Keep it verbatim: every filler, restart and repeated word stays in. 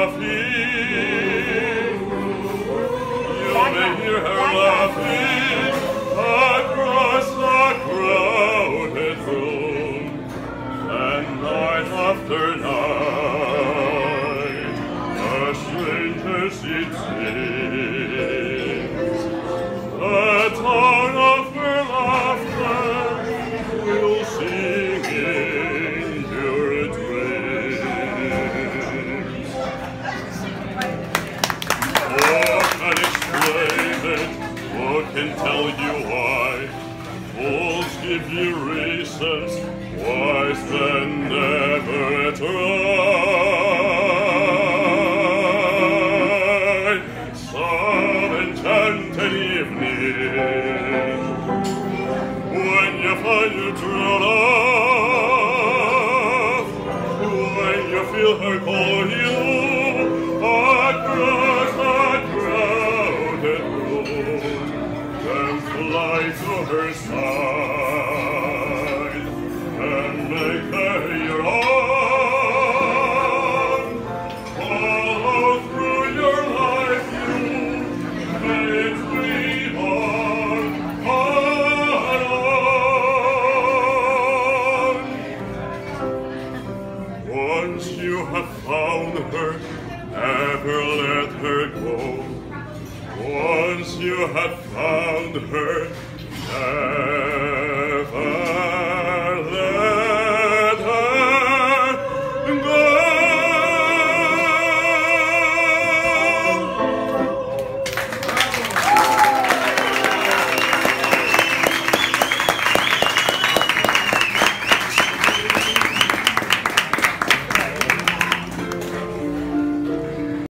laughing. You may hear her laughing across the crowded room, and night after night, a stranger she sings. The tone of her laughter will sing in your dreams. Who can explain it? Who can tell you why? Fools give you reasons, wise men never try. Some enchanted evening, when you find your true love, when you feel her call you across the crowded room, then fly to her side and make her your own. Follow through your life, you may dream on, on. Once you have found her, never let her go. Once you have found her,